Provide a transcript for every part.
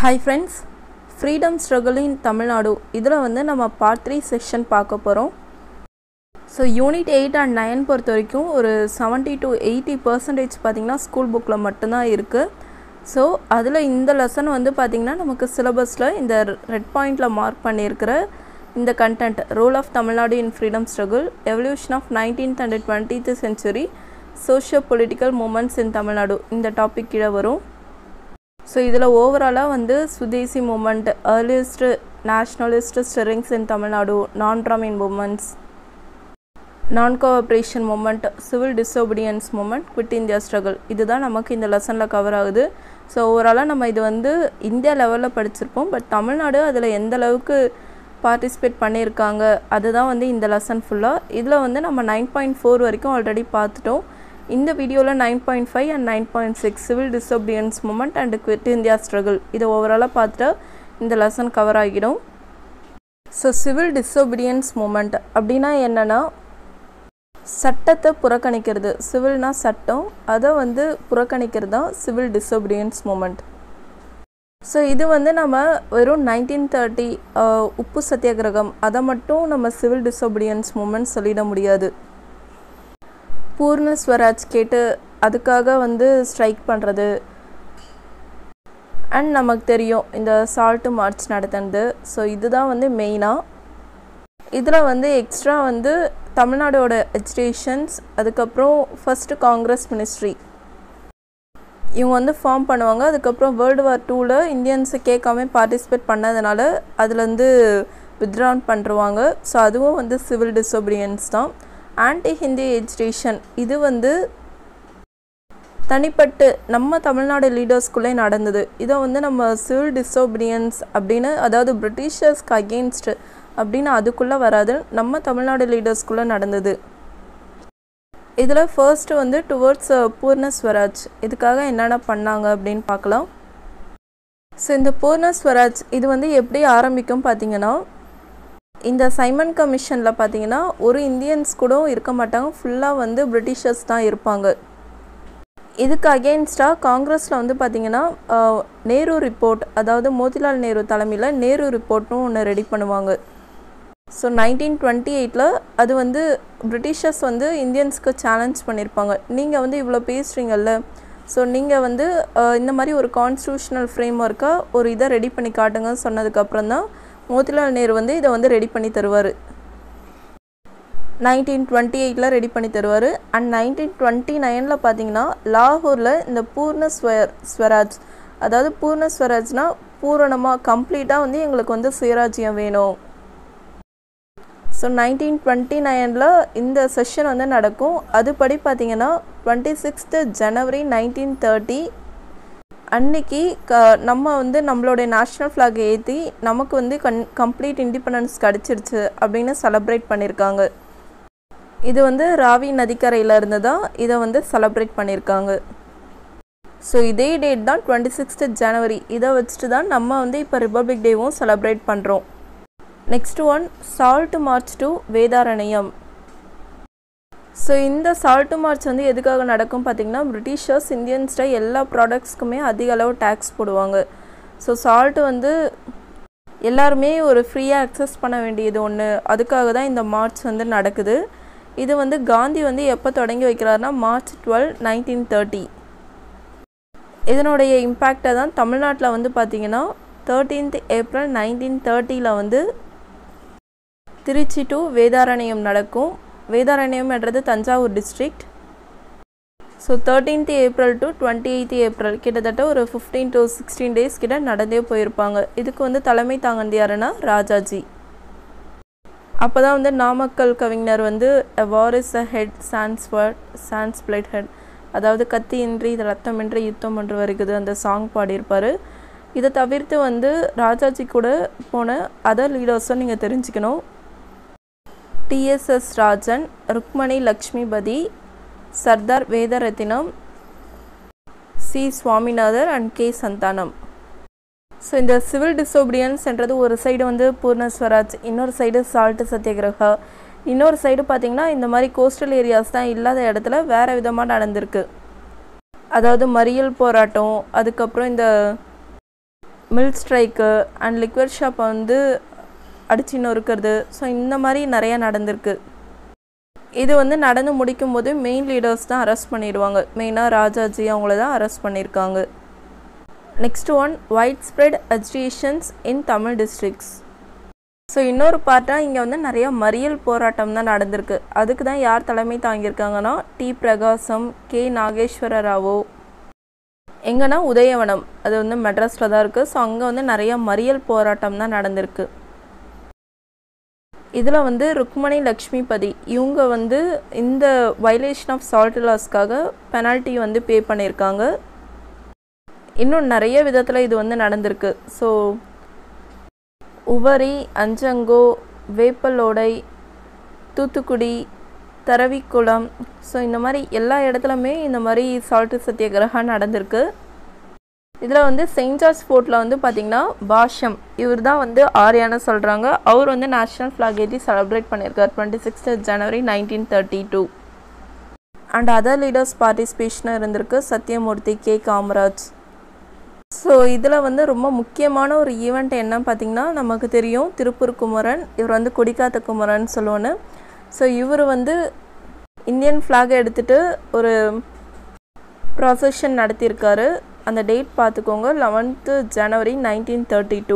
Hi friends, freedom struggle in Tamil Nadu. இதில் வந்து நம்ம part 3 section பார்க்க போகிறோம். ஸோ யூனிட் 8 and 9 பொறுத்த வரைக்கும் ஒரு 70 to 80% பார்த்திங்கன்னா ஸ்கூல் புக்கில் மட்டும்தான் இருக்குது. ஸோ அதில் இந்த லெசன் வந்து பார்த்திங்கன்னா நமக்கு சிலபஸில் இந்த ரெட் பாயிண்டில் மார்க் பண்ணியிருக்கிற இந்த content role of Tamil Nadu in freedom struggle, evolution of 19th and 20th century socio political movements in Tamil Nadu இந்த டாபிக் கீழே வரும். ஸோ இதில் ஓவராலாக வந்து swadeshi movement, earliest nationalist strings in Tamil Nadu, non Brahmin movements, non cooperation movement, civil disobedience movement, quit India struggle, இதுதான் நமக்கு இந்த லெசனில் கவர் ஆகுது. ஸோ ஓவராலாக நம்ம இது வந்து இந்தியா லெவலில் படிச்சிருப்போம். பட் தமிழ்நாடு அதில் எந்த அளவுக்கு பார்ட்டிசிபேட் பண்ணியிருக்காங்க அதுதான் வந்து இந்த லெசன் ஃபுல்லாக. இதில் வந்து நம்ம 9.4 வரைக்கும் ஆல்ரெடி பார்த்துட்டோம். இந்த வீடியோவில் 9.5 and 9.6 civil disobedience movement and quit India struggle இதை ஓவராலாக பார்த்துட்டா இந்த லெசன் கவர் ஆகிடும். ஸோ சிவில் டிசோபீடியன்ஸ் மூமெண்ட் அப்படின்னா என்னென்னா, சட்டத்தை புறக்கணிக்கிறது, சிவில்னா சட்டம், அதை வந்து புறக்கணிக்கிறது தான் சிவில் டிசோபீடியன்ஸ் மூமெண்ட். ஸோ இது வந்து நம்ம வெறும் 1930 உப்பு சத்தியாகிரகம் அதை மட்டும் நம்ம சிவில் டிசோபீடியன்ஸ் மூமெண்ட் சொல்லிட முடியாது. பூர்ண ஸ்வராஜ் கேட்டு அதுக்காக வந்து ஸ்ட்ரைக் பண்ணுறது, அண்ட் நமக்கு தெரியும் இந்த சால்ட்டு மார்ச் நடத்துனது. ஸோ இதுதான் வந்து மெயினாக. இதில் வந்து எக்ஸ்ட்ரா வந்து தமிழ்நாடோட எஜுகேஷன்ஸ், அதுக்கப்புறம் ஃபஸ்ட்டு காங்கிரஸ் மினிஸ்ட்ரி இவங்க வந்து ஃபார்ம் பண்ணுவாங்க. அதுக்கப்புறம் World War II இந்தியன்ஸை கேட்காம பார்ட்டிசிபேட் பண்ணதுனால அதுலேருந்து வித்ட்ரான் பண்ணுருவாங்க. ஸோ அதுவும் வந்து சிவில் டிசோபீடியன்ஸ் தான். ஆன்டி ஹிந்தி எஜுகேஷன் இது வந்து தனிப்பட்டு நம்ம தமிழ்நாடு லீடர்ஸ்குள்ளே நடந்தது. இதை வந்து நம்ம சிவில் டிசோபீடியன்ஸ் அப்படின்னு, அதாவது பிரிட்டிஷர்ஸ்க்கு அகெயின்ஸ்ட் அப்படின்னு அதுக்குள்ளே வராது, நம்ம தமிழ்நாடு லீடர்ஸ்குள்ளே நடந்தது. இதில் ஃபர்ஸ்ட் வந்து டுவர்ட்ஸ் பூர்ண ஸ்வராஜ் இதுக்காக என்னென்ன பண்ணாங்க அப்படின்னு பார்க்கலாம். ஸோ இந்த பூர்ண ஸ்வராஜ் இது வந்து எப்படி ஆரம்பிக்கும் பார்த்திங்கன்னா, இந்த சைமன் கமிஷனில் பார்த்திங்கன்னா ஒரு இந்தியன்ஸ் கூட இருக்க மாட்டாங்க, ஃபுல்லாக வந்து பிரிட்டிஷர்ஸ் தான் இருப்பாங்க. இதுக்கு அகெயின்ஸ்டாக காங்கிரஸில் வந்து பார்த்திங்கன்னா நேரு ரிப்போர்ட், அதாவது மோதிலால் நேரு தலைமையில் நேரு ரிப்போர்ட்டும் ஒன்று ரெடி பண்ணுவாங்க. ஸோ 1928 அது வந்து பிரிட்டிஷர்ஸ் வந்து இந்தியன்ஸ்க்கு சேலஞ்ச் பண்ணியிருப்பாங்க, நீங்கள் வந்து இவ்வளோ பேசுகிறீங்கல்ல, ஸோ நீங்கள் வந்து இந்த மாதிரி ஒரு கான்ஸ்டியூஷனல் ஃப்ரேம் ஒர்க்காக ஒரு இதை ரெடி பண்ணி காட்டுங்கன்னு சொன்னதுக்கப்புறம் தான் மோதிலால் நேரு வந்து இதை வந்து ரெடி பண்ணி தருவார். 1928 ரெடி பண்ணி தருவார். அண்ட் 1929 பார்த்தீங்கன்னா லாகூரில் இந்த பூர்ண ஸ்வராஜ், அதாவது பூர்ண ஸ்வராஜ்னால் பூரணமாக கம்ப்ளீட்டாக வந்து எங்களுக்கு வந்து சுயராஜ்யம் வேணும். ஸோ 1929 இந்த செஷன் வந்து நடக்கும். அதுபடி பார்த்திங்கன்னா 26th January 1930 அன்னைக்கு நம்ம வந்து நம்மளுடைய நேஷ்னல் ஃப்ளாகை ஏற்றி நமக்கு வந்து கம்ப்ளீட் இண்டிபெண்டன்ஸ் கிடச்சிருச்சு அப்படின்னு செலப்ரேட் பண்ணியிருக்காங்க. இது வந்து ராவி நதிக்கரையில் இருந்து தான் இதை வந்து செலப்ரேட் பண்ணியிருக்காங்க. ஸோ இதே டேட் தான் 26th January, இதை வச்சுட்டு தான் நம்ம வந்து இப்போ ரிப்பப்ளிக் டேவும் செலப்ரேட் பண்ணுறோம். Next one salt march to Vedaranyam. So இந்த சால்ட்டு மார்ச் வந்து எதுக்காக நடக்கும் பார்த்திங்கன்னா, பிரிட்டிஷர்ஸ் இந்தியன்ஸ்ட எல்லா ப்ராடக்ட்ஸ்க்குமே அதிக அளவு டேக்ஸ் போடுவாங்க. ஸோ சால்ட்டு வந்து எல்லாருமே ஒரு ஃப்ரீயாக அக்சஸ் பண்ண வேண்டியது ஒன்று, அதுக்காக தான் இந்த மார்ச் வந்து நடக்குது. இது வந்து காந்தி வந்து எப்போ தொடங்கி வைக்கிறாருன்னா March 12, 1930. இதனுடைய இம்பேக்டை தான் தமிழ்நாட்டில் வந்து பார்த்திங்கன்னா 13th April 1930 வந்து திருச்சி டு வேதாரண்யம் நடக்கும். வேதாரண்யம் என்றது Thanjavur district. So 13th April to 28th April கிட்டத்தட்ட ஒரு 15 to 16 days கிட்ட நடந்தே போயிருப்பாங்க. இதுக்கு வந்து தலைமை தாங்கந்து யாருன்னா ராஜாஜி. அப்போ தான் வந்து நாமக்கல் கவிஞர் வந்து a war is a head sans blood head, அதாவது கத்தியின்றி ரத்தமின்றி யுத்தம் ஒன்று வருகிறது அந்த சாங் பாடியிருப்பார். இதை தவிர்த்து வந்து ராஜாஜி கூட போன அதர் லீடர்ஸும் நீங்கள் தெரிஞ்சுக்கணும். TSS Rajan, Rukmini Lakshmipathi, Sardar Vedaratnam, C Swaminathar and K Santhanam. So இந்த சிவில் டிசோபீடியன்ஸ்ன்றது ஒரு சைடு வந்து பூர்ண ஸ்வராஜ், இன்னொரு சைடு சால்ட்டு சத்தியாகிரகா, இன்னொரு சைடு பார்த்திங்கன்னா இந்த மாதிரி கோஸ்டல் ஏரியாஸ் தான் இல்லாத இடத்துல வேறு விதமாக நடந்திருக்கு. அதாவது மறியல் போராட்டம், அதுக்கப்புறம் இந்த மில்க் ஸ்ட்ரைக்கு அண்ட் லிக்விட் ஷாப்பை வந்து அடிச்சு நொறுக்கிறது. ஸோ இந்த மாதிரி நிறையா நடந்திருக்கு. இது வந்து நடந்து முடிக்கும் போது மெயின் லீடர்ஸ் தான் அரெஸ்ட் பண்ணிடுவாங்க. மெயினாக ராஜாஜி அவங்கள தான் அரெஸ்ட் பண்ணியிருக்காங்க. Next one, wide spread agitations in Tamil districts. So இன்னொரு பார்ட்டாக இங்கே வந்து நிறையா மறியல் போராட்டம் தான் நடந்திருக்கு. அதுக்கு தான் யார் தலைமை தாங்கியிருக்காங்கன்னா டி பிரகாசம், கே நாகேஸ்வர ராவோ. எங்கன்னா உதயவனம், அது வந்து மெட்ராஸில் தான் இருக்குது. ஸோ அங்கே வந்து நிறையா மறியல் போராட்டம் தான் நடந்திருக்கு. இதில் வந்து ருக்மணி லக்ஷ்மிபதி இவங்க வந்து இந்த வயலேஷன் ஆஃப் சால்ட் லாஸ்க்காக பெனால்ட்டி வந்து பே பண்ணியிருக்காங்க. இன்னும் நிறைய விதத்தில் இது வந்து நடந்திருக்கு. ஸோ உவரி, அஞ்சங்கோ, வேப்பலோடை, தூத்துக்குடி, தரவிக்குளம், ஸோ இந்த மாதிரி எல்லா இடத்துலையுமே இந்த மாதிரி சால்ட்டு சத்தியாகிரகம் நடந்திருக்கு. இதில் வந்து செயின்ட் ஜார்ஜ் ஃபோர்ட்டில் வந்து பார்த்திங்கன்னா பாஷம் இவர் தான் வந்து ஆரியான்னு சொல்கிறாங்க. அவர் வந்து நேஷ்னல் ஃப்ளாக் ஏற்றி செலிப்ரேட் பண்ணியிருக்கார் 26 ஜனவரி 1932. அண்ட் அதர் லீடர்ஸ் பார்ட்டிசிபேஷனாக இருந்திருக்கு சத்யமூர்த்தி, கே காமராஜ். ஸோ இதில் வந்து ரொம்ப முக்கியமான ஒரு ஈவெண்ட் என்னன்னு பார்த்திங்கன்னா நமக்கு தெரியும் திருப்பூர் குமரன். இவர் வந்து கொடிக்காத்த குமரன் சொல்லுவோன்னு. ஸோ இவர் வந்து இந்தியன் ஃப்ளாகை எடுத்துகிட்டு ஒரு ப்ராசஷன் நடத்தியிருக்காரு. அந்த டேட் பார்த்துக்கோங்க, 11th ஜனவரி 1932.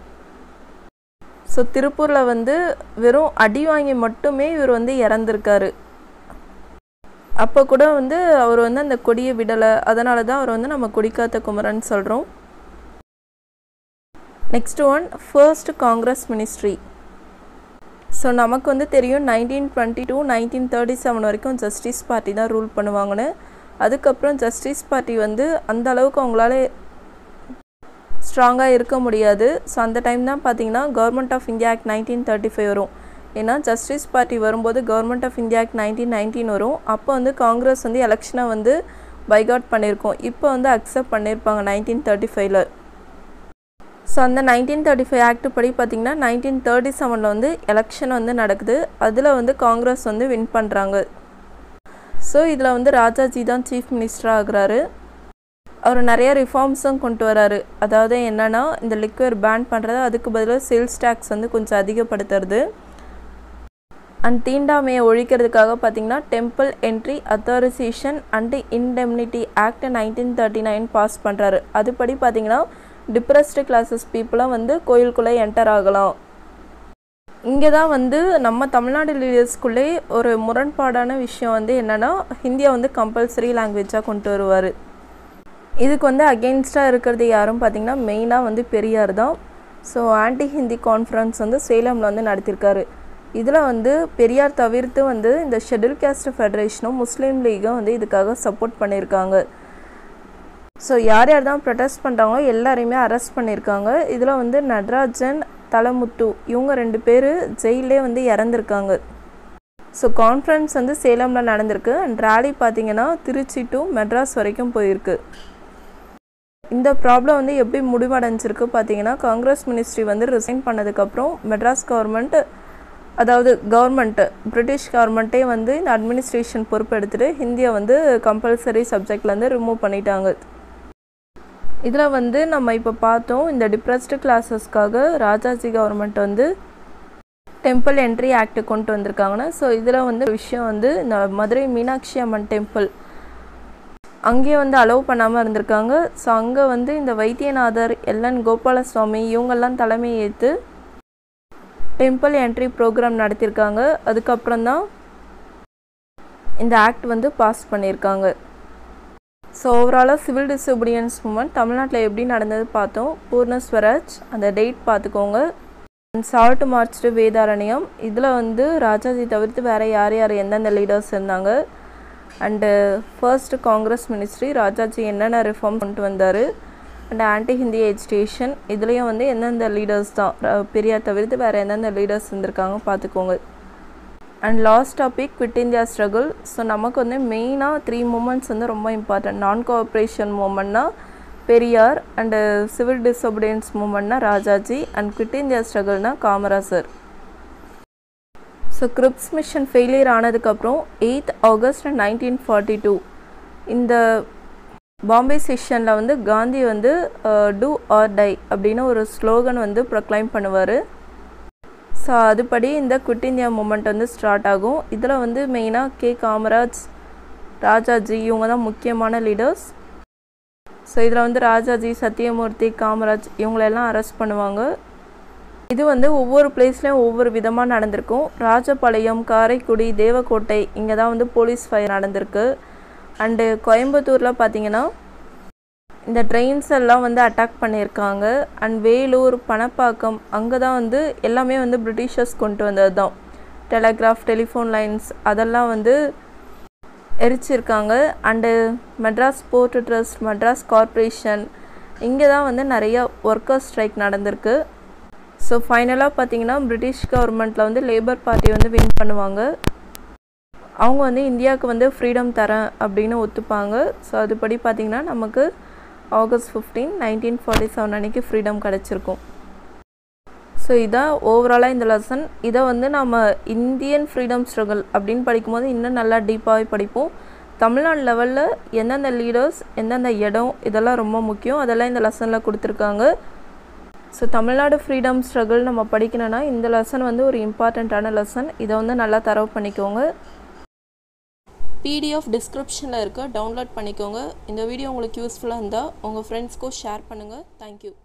ஸோ திருப்பூரில் வந்து வெறும் அடி வாங்கி மட்டுமே இவர் வந்து இறந்துருக்காரு. அப்போ கூட வந்து அவர் வந்து அந்த கொடியை விடலை. அதனால தான் அவர் வந்து நம்ம கொடிக்காத்த குமரன் சொல்கிறோம். Next one, first Congress ministry. So நமக்கு வந்து தெரியும் 1922 1937 வரைக்கும் ஜஸ்டிஸ் பார்ட்டி தான் ரூல் பண்ணுவாங்கன்னு. அதுக்கப்புறம் ஜஸ்டிஸ் பார்ட்டி வந்து அந்த அளவுக்கு அவங்களால ஸ்ட்ராங்காக இருக்க முடியாது. ஸோ அந்த டைம் தான் பார்த்திங்கன்னா கவர்மெண்ட் ஆஃப் இந்தியா ஆக்ட் 1935 வரும். ஏன்னா ஜஸ்டிஸ் பார்ட்டி வரும்போது கவர்மெண்ட் ஆஃப் இந்தியா ஆக்ட் 1919 வரும். அப்போ வந்து காங்கிரஸ் வந்து எலெக்ஷனை வந்து பைகாட் பண்ணியிருக்கோம். இப்போ வந்து அக்செப்ட் பண்ணியிருப்பாங்க 1935. ஸோ அந்த 1935 ஆக்ட் படி பார்த்திங்கன்னா 1937 வந்து எலெக்ஷன் வந்து நடக்குது. அதில் வந்து காங்கிரஸ் வந்து வின் பண்ணுறாங்க. ஸோ இதில் வந்து ராஜாஜி தான் சீஃப் மினிஸ்டராக ஆகுறாரு. அவர் நிறைய ரிஃபார்ம்ஸும் கொண்டு வராரு. அதாவது என்னென்னா இந்த லிக்வர் பேன் பண்ணுறது, அதுக்கு பதிலாக சேல்ஸ் டேக்ஸ் வந்து கொஞ்சம் அதிகப்படுத்துறது. அண்ட் தீண்டாமையை ஒழிக்கிறதுக்காக பார்த்திங்கன்னா temple entry authorisation and indemnity act 1939 pass பண்ணுறாரு. அதுபடி பார்த்திங்கன்னா டிப்ரெஸ்டு கிளாஸஸ் பீப்புளாக வந்து கோயிலுக்குள்ளே என்டர் ஆகலாம். இங்கே தான் வந்து நம்ம தமிழ்நாடு லீடர்ஸ்குள்ளே ஒரு முரண்பாடான விஷயம் வந்து என்னென்னா ஹிந்தியை வந்து கம்பல்சரி லாங்குவேஜாக கொண்டு வருவார். இதுக்கு வந்து அகெயின்ஸ்டாக இருக்கிறது யாரும் பார்த்திங்கன்னா மெயினாக வந்து பெரியார் தான். ஸோ ஆன்டி ஹிந்தி கான்ஃபரன்ஸ் வந்து சேலமில் வந்து நடத்தியிருக்காரு. இதில் வந்து பெரியார் தவிர்த்து வந்து இந்த ஷெட்யூல் கேஸ்ட் ஃபெடரேஷனும் முஸ்லீம் லீகும் வந்து இதுக்காக சப்போர்ட் பண்ணியிருக்காங்க. ஸோ யார் யார் தான் ப்ரொட்டஸ்ட் பண்ணுறாங்களோ எல்லாரையுமே அரெஸ்ட் பண்ணியிருக்காங்க. இதில் வந்து நடராஜன், தலமுத்து இவங்க 2 பேர் ஜெயிலே வந்து இறந்துருக்காங்க. ஸோ கான்ஃபரன்ஸ் வந்து சேலமில் நடந்திருக்கு. அண்ட் ரேலி பார்த்திங்கன்னா திருச்சி டு மெட்ராஸ் வரைக்கும் போயிருக்கு. இந்த ப்ராப்ளம் வந்து எப்படி முடிவடைஞ்சிருக்கு பார்த்திங்கன்னா காங்கிரஸ் மினிஸ்ட்ரி வந்து ரிசைன் பண்ணதுக்கப்புறம் மெட்ராஸ் கவர்மெண்ட், அதாவது கவர்மெண்ட்டு பிரிட்டிஷ் கவர்மெண்ட்டே வந்து இந்த அட்மினிஸ்ட்ரேஷன் பொறுப்பு எடுத்துகிட்டு ஹிந்தியை வந்து கம்பல்சரி சப்ஜெக்ட்லேருந்து ரிமூவ் பண்ணிட்டாங்க. இதில் வந்து நம்ம இப்போ பார்த்தோம் இந்த டிப்ரெஸ்டு கிளாஸஸ்க்காக ராஜாஜி கவர்மெண்ட் வந்து டெம்பிள் என்ட்ரி ஆக்ட் கொண்டு வந்திருக்காங்கன்னா. ஸோ இதில் வந்து விஷயம் வந்து இந்த மதுரை மீனாட்சி அம்மன் டெம்பிள் அங்கேயே வந்து அலோவ் பண்ணாமல் இருந்திருக்காங்க. ஸோ அங்கே வந்து இந்த வைத்தியநாதர், எல்என் கோபாலசுவாமி இவங்கெல்லாம் தலைமை ஏற்று டெம்பிள் என்ட்ரி ப்ரோக்ராம் நடத்தியிருக்காங்க. அதுக்கப்புறம் தான் இந்த ஆக்ட் வந்து பாஸ் பண்ணியிருக்காங்க. ஸோ ஓவராலாக சிவில் டிசோபீடியன்ஸ் மூமெண்ட் தமிழ்நாட்டில் எப்படி நடந்தது பார்த்தோம். பூர்ண ஸ்வராஜ் அந்த டேட் பார்த்துக்கோங்க. சால்ட் மார்ச் டு வேதாரண்யம், இதில் வந்து ராஜாஜி தவிர்த்து வேறு யார் யார் எந்தெந்த லீடர்ஸ் இருந்தாங்க. And first Congress ministry Rajaji என்னென்ன ரிஃபார்ம் கொண்டு வந்தார். அண்ட் ஆன்டி ஹிந்தி எஜிடேஷன் இதுலேயும் வந்து எந்தெந்த லீடர்ஸ் தான் பெரியார் தவிர்த்து வேறு எந்தெந்த லீடர்ஸ் இருந்திருக்காங்க பார்த்துக்கோங்க. And last topic quit India struggle. So நமக்கு வந்து மெயினாக 3 மூமெண்ட்ஸ் வந்து ரொம்ப இம்பார்ட்டன்ட். நான் கோஆப்ரேஷன் மூமெண்ட்னா பெரியார், அண்டு சிவில் டிசோபீடியன்ஸ் மூமெண்ட்னா ராஜாஜி, அண்ட் குவிட் இந்தியா ஸ்ட்ரகிள்னா Kamarajar. So Cripps mission failure ஆனதுக்கப்புறம் 8th August 1942 இந்த பாம்பே செஷனில் வந்து காந்தி வந்து டூ ஆர் டை அப்படின்னு ஒரு ஸ்லோகன் வந்து ப்ரொக்ளைம் பண்ணுவார். ஸோ அதுபடி இந்த குவிட் இந்தியா மூமெண்ட் வந்து ஸ்டார்ட் ஆகும். இதில் வந்து மெயினாக காமராஜ், ராஜாஜி இவங்க தான் முக்கியமான லீடர்ஸ். ஸோ இதில் வந்து ராஜாஜி, சத்தியமூர்த்தி, காமராஜ் இவங்களெல்லாம் அரெஸ்ட் பண்ணுவாங்க. இது வந்து ஒவ்வொரு பிளேஸ்லேயும் ஒவ்வொரு விதமாக நடந்திருக்கும். ராஜபாளையம், காரைக்குடி, தேவக்கோட்டை இங்கே தான் வந்து போலீஸ் ஃபயர் நடந்திருக்கு. அண்டு கோயம்புத்தூரில் பார்த்திங்கன்னா இந்த ட்ரெயின்ஸ் எல்லாம் வந்து அட்டாக் பண்ணியிருக்காங்க. அண்ட் வேலூர், பணப்பாக்கம் அங்கே தான் வந்து எல்லாமே வந்து பிரிட்டிஷர்ஸ் கொண்டு வந்தது தான். டெலகிராஃப், டெலிஃபோன் லைன்ஸ் அதெல்லாம் வந்து எரிச்சிருக்காங்க. And Madras port trust, Madras corporation இங்கே தான் வந்து நிறைய ஒர்க்கர்ஸ் ஸ்ட்ரைக் நடந்திருக்கு. ஸோ ஃபைனலாக பார்த்திங்கன்னா பிரிட்டிஷ் கவர்மெண்ட்டில் வந்து லேபர் பார்ட்டி வந்து வின் பண்ணுவாங்க. அவங்க வந்து இந்தியாவுக்கு வந்து ஃப்ரீடம் தரேன் அப்படின்னு ஒத்துப்பாங்க. ஸோ அதுபடி பார்த்திங்கன்னா நமக்கு August 15, 1947 அன்றைக்கி ஃப்ரீடம் கிடச்சிருக்கும். ஸோ இதான் ஓவராலாக இந்த லெசன். இதை வந்து நம்ம இந்தியன் ஃப்ரீடம் ஸ்ட்ரகிள் அப்படின்னு படிக்கும்போது இன்னும் நல்லா டீப்பாகவே படிப்போம். தமிழ்நாடு லெவலில் எந்தெந்த லீடர்ஸ், எந்தெந்த இடம் இதெல்லாம் ரொம்ப முக்கியம், அதெல்லாம் இந்த லெசனில் கொடுத்துருக்காங்க. ஸோ தமிழ்நாடு ஃப்ரீடம் ஸ்ட்ரகிள் நம்ம படிக்கணும்னா இந்த லெசன் வந்து ஒரு இம்பார்ட்டண்ட்டான லெசன். இதை வந்து நல்லா தரவு பண்ணிக்கோங்க. PDF டிஸ்கிரிப்ஷனில் இருக்க டவுன்லோட் பண்ணிக்கோங்க. இந்த வீடியோ உங்களுக்கு யூஸ்ஃபுல்லாக இருந்தால் உங்கள் ஃப்ரெண்ட்ஸ்க்கும் ஷேர் பண்ணுங்கள். தேங்க்யூ.